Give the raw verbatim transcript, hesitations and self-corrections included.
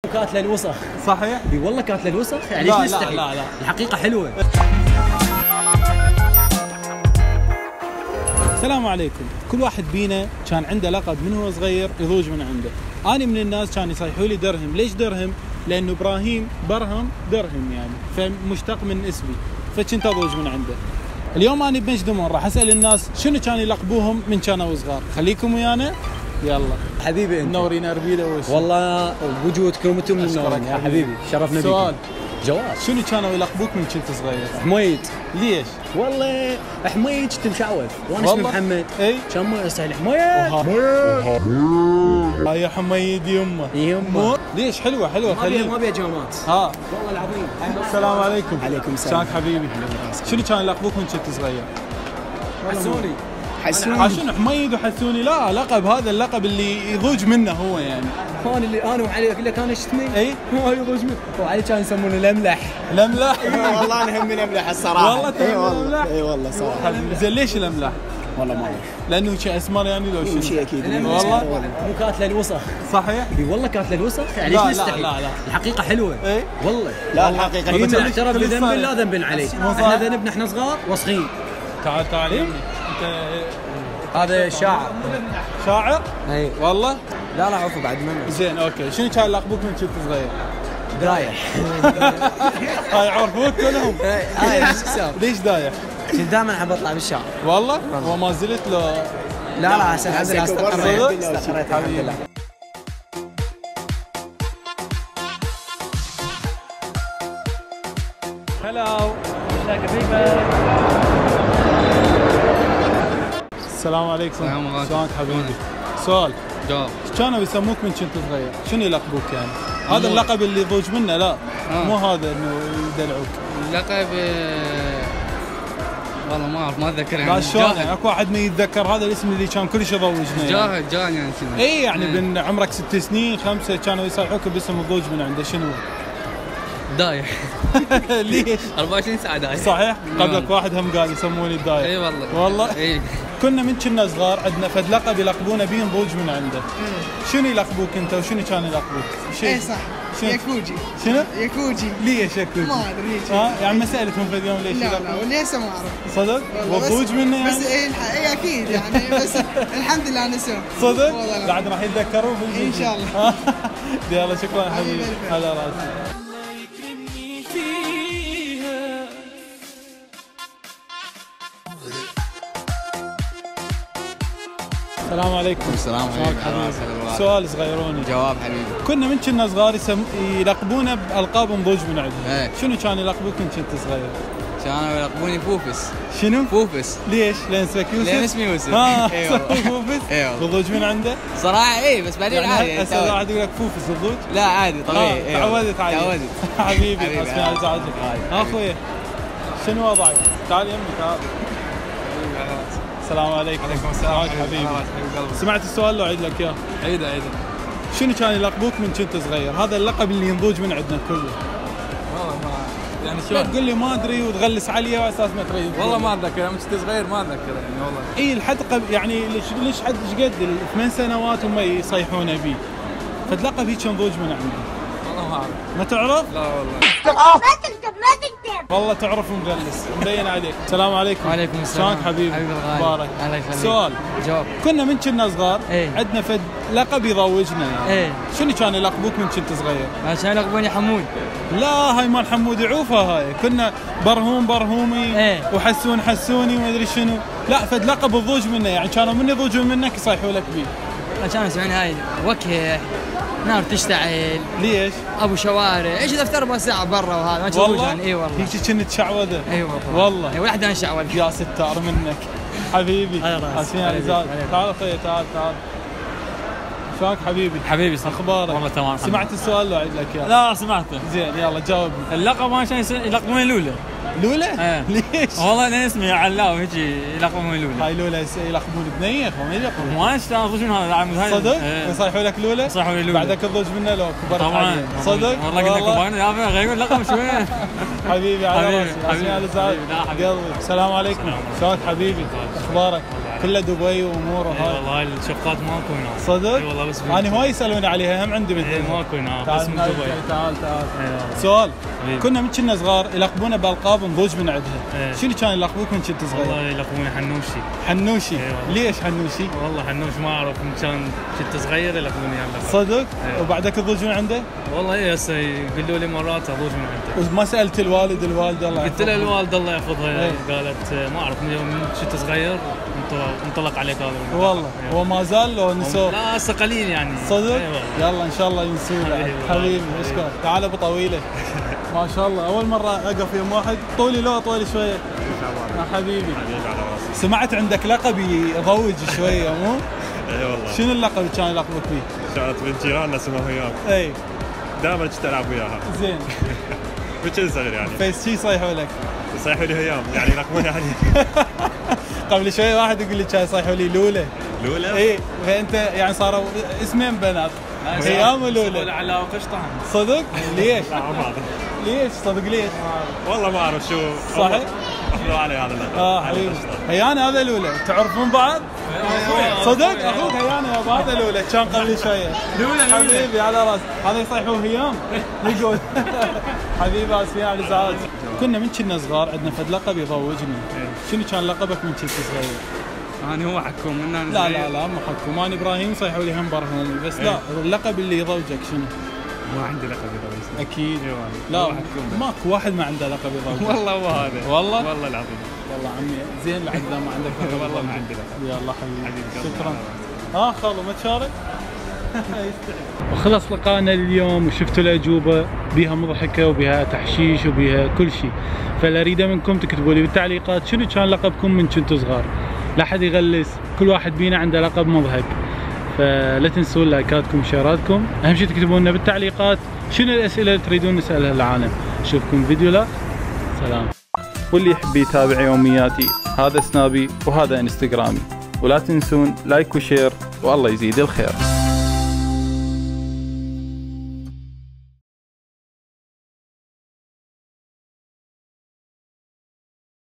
كانت للوسخ. صحيح؟ اي والله كانت للوسخ يعني. لا ليش لا نستحي؟ لا لا الحقيقة حلوة. السلام عليكم. كل واحد بينا كان عنده لقب من هو صغير يضوج من عنده. أنا من الناس كان يصيحوا لي درهم. ليش درهم؟ لأنه إبراهيم برهم درهم يعني، فمشتق من اسمي، فكنت أضوج من عنده. اليوم أنا بمجدمون راح أسأل الناس شنو كانوا يلقبوهم من كانوا صغار. خليكم ويانا. يلا حبيبي انت منورين اربيله وش والله بوجودكم انتم منورين يا حبيبي. شرفنا بك. سؤال، جواب. شنو كانوا يلقبوك من كنت صغير؟ حميد. ليش؟ والله حميد كنت مشعوذ وانا اسمي والله؟ محمد. اي كان ما يستاهل حميد. هاي يا حميد يمه يمه. ليش؟ حلوه حلوه. ما بيها خلينا ما بيها جامات ها. والله العظيم. السلام عليكم. عليكم السلام. شلونك حبيبي؟ شنو كان يلقبوك من كنت صغير؟ حسوني. حسوني. شنو حميد وحسوني؟ لا، لقب، هذا اللقب اللي يضوج منه هو يعني. انا اللي انا وعلي اللي كان يشتمي. اي هو يضوج منه. وعلي كان يسمونه لملح. لملح. والله انا همي الاملح الصراحه. والله اي والله الأملح؟ اي والله صراحه. حبيبي زين ليش الاملح؟ والله ما اعرف لانه شيء اسمر يعني لو شنو؟ شيء اكيد والله مو كانت للوسخ. صحيح؟ اي والله كانت للوسخ يعني. لا ليش لا نستحي؟ لا لا. الحقيقة حلوة. اي والله لا الحقيقه هي من بتقول- اعترف كل بذنب صاير. لا ذنب عليه. مو احنا صاير. ذنبنا احنا صغار وسخين. تعال تعال يا ابني. انت هذا شاعر. شاعر؟ اي والله؟ لا لا عفوا بعد منه. زين اوكي. شنو كان يلقبوك من كنت صغير؟ دايح. هاي يعرفوك كلهم. هاي نفس حساب. ليش دايح؟ كنت دائما احب اطلع بالشارع. والله؟ وما زلت لو لا لا هسه الحمد لله هسه كبرنا. استقريت. صدق؟ استقريت الحمد لله. هلاو. السلام عليكم. السلام عليكم. شلونك حبيبي؟ سؤال، جواب. كانوا يسموك من كنت صغير؟ شنو يلقبوك يعني؟ هذا مو- اللقب اللي يضوج منه لا، آه. مو هذا انه يدلعوك. اللقب آه، والله ما اعرف ما اتذكر لا يعني. شلون يعني؟ جاهد اكو واحد ما يتذكر هذا الاسم اللي كان كلش يضوجنا يعني. جاهد جاهد يعني كذا. اي يعني إيه. بين عمرك ست سنين خمسه كانوا يصيحوك باسم الضوج من عنده شنو؟ دايح. ليش؟ أربعة وعشرين ساعة دايح. صحيح؟ قبلك والله. واحد هم قال يسموني الدايح. اي والله. والله؟ اي كنا من كنا صغار عندنا فد لقب يلقبونه بيه نضوج من عنده. شنو يلقبوك انت وشنو كان يلقبوك؟ شيء اي صح. شنو؟ ياكوجي. شنو؟ ياكوجي. ليش ياكل؟ ما ادري هيك. ها يعني ما سالتهم فد يوم ليش لا لا يلقبوك؟ واللي هسه ما اعرف. صدق؟ والله بس- وضوج منه يعني؟ بس اي الح- اي اكيد يعني بس الحمد لله نسوه. صدق؟ والله لا. بعد راح يتذكرون في الفيديو. إن شاء الله. يلا شكرا حبيبي. حبيبي. على راسي. السلام عليكم. السلام شلونك عليكم. حبيبي؟ سؤال صغيروني. جواب حبيبي. كنا من كنا صغار يسم... يلقبونا بالقاب نضوج من عندهم. إيه. شنو كان يلقبوك من كنت صغير؟ كانوا يلقبوني فوفس. شنو؟ فوفس. ليش؟ لان اسمك يوسف؟ لأن اسمي يوسف. ها إي والله. فوفس؟ إي والله. نضوج من عنده؟ صراحة اي بس بعدين عادي. يعني هسه واحد يقول لك فوفس نضوج؟ لا عادي طبيعي. آه، إي تعودت والله. عليه. تعودت. حبيبي حبيبي، اسمي على عادي. ازعاجك. عادي. ها اخوي شنو وضعك؟ تعال يمي تعال. السلام عليكم. عليكم السلام شلونك حبيبي؟ حبيبي قلبي. سمعت السؤال لو اعيد لك اياه؟ عيده عيده. شنو كان يلقبوك من كنت صغير؟ هذا اللقب اللي ينضوج من عندنا كله. والله ما يعني لا شلون؟ تقول لي ما ادري وتغلس علي على اساس ما تريد. والله ما اتذكر يوم كنت صغير ما اتذكر يعني والله. اي لحد قبل يعني ليش ليش حد ايش قد ثمان سنوات هم يصيحونه بيه. فاللقب هيك نضوج من عنده. والله ما اعرف. ما تعرف؟ لا والله. ما تكتب ما تكتب. والله تعرف ومغلس مبين عليك. السلام عليكم. وعليكم السلام. شلونك حبيبي؟ حبيبي الغالي. مبارك. الله يخليك. سؤال، جواب. كنا من كنا صغار إيه. عندنا فد لقب يضوجنا يعني. ايه شنو كان يلقبوك من كنت صغير؟ عشان يلقبوني حمود. لا هاي مال حمود يعوفها هاي. كنا برهوم برهومي إيه. وحسون حسوني وما ادري شنو. لا فد لقب الضوج منه يعني كانوا من يضوجون منك يصيحوا لك بيه. عشان يسمعون هاي وكح نار تشتعل ليش؟ ابو شوارع ايش دفتر اربع ساعه برا وهذا ما تشوفون والله؟ اي والله. هيك كنت شعوذه. اي والله. والله. اي ولا انشعوذ. يا ستار منك حبيبي. على راسي. اسمي علي زاد. تعال اخوي تعال تعال. شلونك حبيبي؟ حبيبي صح. اخبارك؟ والله تمام. سمعت السؤال لو اعيد لك اياه؟ لا سمعته. زين يلا جاوبني. اللقب ما كان يلقبوني لولا. لولا؟ ايه. ليش؟ والله لان اسمي علاء وهيك يلقبوني لولا. هاي لولا يس- يلقبون بنيخ وما يلقبون. ما اشتغل اضوج من هذا العام هاي. صدق؟ ايه. يصيحوا لك لولا؟ يصيحوا لي لولا. بعدك الضوج منه لو كبرت طبعا. عليه. صدق؟ والله قلنا كبرنا يا ابني غير اللقب شويه. حبيبي على حبيبي، راسي. اسمي حبيبي. علي زاد. حبيبي، لا حبيبي. قلبي. السلام عليكم. شلونك حبيبي؟ اخبارك؟ كله دبي وامور اي وهاي. والله هاي الشقات ماكو هنا. صدق؟ اي والله بس انا هواي يسالوني عليها هم عندي اي مثل ماكو هنا بس تعال من تعال دبي. تعال تعال اي والله. سؤال حبيبي. كنا من كنا صغار يلقبونا بالقاب نضوج من عندها إيه. شنو كان يلقبوك من كنت صغير؟ والله يلقبوني حنوشي. حنوشي إيه والله. ليش حنوشي؟ والله حنوش ما اعرف من كان كنت صغير يلقبوني هاللقب. صدق؟ إيه. وبعدك تضوج من عنده؟ والله اي هسه يقولوا لي مرات اضوج من عنده. وما سالت الوالد الوالده الله قلت لها يحفظهم؟ الوالده الله يحفظها إيه. قالت ما اعرف من يوم كنت صغير انطلق- انطلق عليك هذا. والله إيه. هو ما زال لو نسوه لا هسه قليل يعني. صدق؟ إيه والله. يلا ان شاء الله ينسوه بعد. حبيبي. حبيبي اشكرك تعال ابو طويله ما شاء الله اول مره اقف يم واحد طولي لو طولي شويه يا حبيبي سمعت عندك لقب يضوج شويه مو؟ اي والله شنو اللقب اللي كان يلقبك فيه؟ كانت بنت جيراننا اسمها هيام اي دائما كنت العب وياها زين بكل صغير يعني فيس شي يصيحوا لك يصيحوا لي هيام يعني يلقبوني علي قبل شوي واحد يقول لي كان يصيحوا لي لوله لولا اي فانت يعني صاروا اسمين بنات هيام ولوله على قشطه. صدق؟ ليش؟ لا ما أعرف. ليش؟ صدق ليش؟ والله ما اعرف شو صحيح؟ اخذوا علي هذا اللقب اه حبيبي هيان هذا لوله تعرفون بعض؟ صدق اخوك هيان يا ابو هذا لوله كان قبل شويه لوله حبيبي على راس هذا يصيحوه هيام يقول حبيبي اسفين على الازعاج كنا من كنا صغار عندنا فد لقب يضوجنا شنو كان لقبك من كنت صغير؟ انا هو حكم من لا لا لا ما حكم انا ابراهيم صيحوا لي هم برهان بس لا اللقب اللي يضوجك شنو؟ ما عندي لقب يضوجني اكيد إيه لا هو حكومة. ماكو واحد ما عنده لقب يضوجك والله هو هذا والله؟ والله العظيم والله عمي زين لعد لا ما عندك لقب والله ما يضوجك. عندي لقب يلا حبيبي حبيبي قلبي. شكرا ها خالو ما تشارك؟ وخلص لقانا اليوم وشفتوا الاجوبه بيها مضحكه وبيها تحشيش وبيها كل شيء فلا اريد منكم تكتبوا لي بالتعليقات شنو كان لقبكم من كنتوا صغار لا حد يغلس كل واحد بينا عنده لقب مضحك فلا تنسون لايكاتكم وشيراتكم اهم شيء تكتبوا لنا بالتعليقات شنو الاسئله اللي تريدون نسالها للعالم اشوفكم فيديو لا سلام واللي يحب يتابع يومياتي هذا سنابي وهذا انستغرامي ولا تنسون لايك وشير والله يزيد الخير